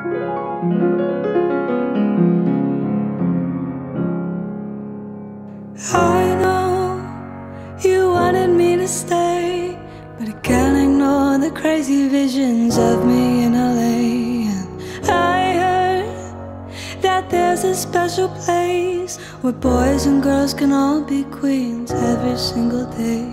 I know you wanted me to stay, but I can't ignore the crazy visions of me in LA. And I heard that there's a special place where boys and girls can all be queens every single day.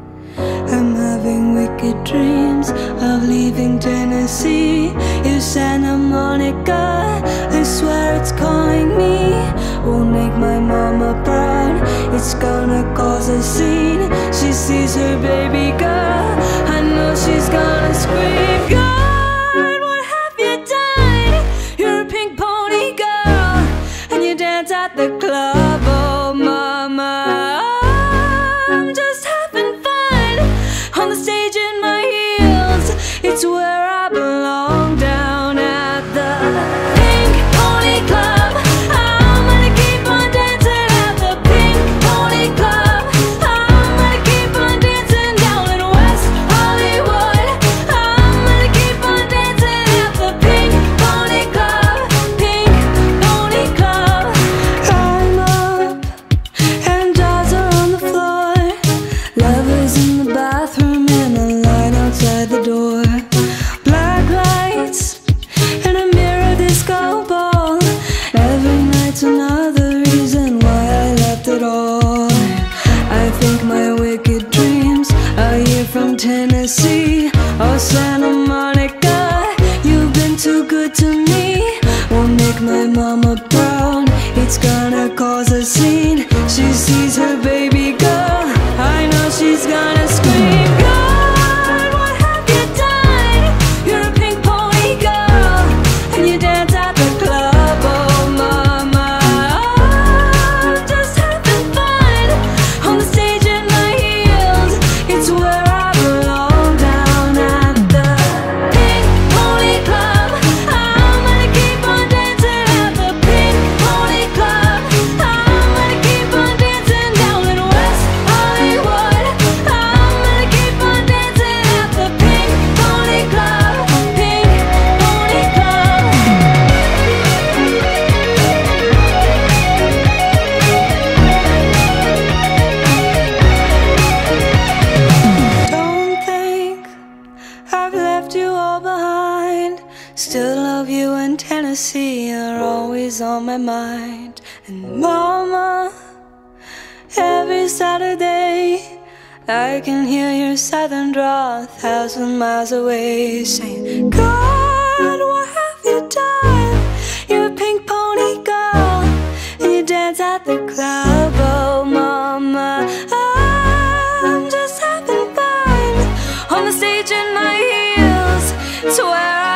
I'm having wicked dreams of leaving Tennessee. If Santa Monica, I swear it's calling me. Won't make my mama proud, it's gonna cause a scene. She sees her baby girl, I know she's gonna scream. God, what have you done? You're a pink pony girl, and you dance at the club. Oh mama, I'm just having fun on the stage in my heels. It's where I belong, down at the Pink Pony Club. I'm gonna keep on dancing at the Pink Pony Club. I'm gonna keep on dancing down in West Hollywood. I'm gonna keep on dancing at the Pink Pony Club. Pink Pony Club. I'm up and jaws are on the floor. Lovers in the bathroom and a line outside the door. Black lights and a mirror disco ball. Every night's another reason why I left it all. I think my wicked dreams are here from Tennessee. Oh Santa Monica, you've been too good to me. Won't make my mama proud, it's gonna cause a scene. She sees her baby girl, I know she's gonna scream. God, what have you done? You're a pink pony girl, and you dance at the club. Oh mama, I'm just having fun on the stage in my heels. It's where I belong, down at the Pink Pony Club. I'm gonna keep on dancing at the Pink Pony Club. I'm gonna keep on dancing down in West Hollywood. I'm gonna keep on dancing at the Pink Pony Club. Pink Pony Club. Don't think I've left you all behind. Still love you, and Tennessee are always on my mind. And mama, every Saturday I can hear your southern drawl 1,000 miles away, saying, God, what have you done? You're a pink pony girl, and you dance at the club. Oh mama, I'm just having fun on the stage in my heels. It's where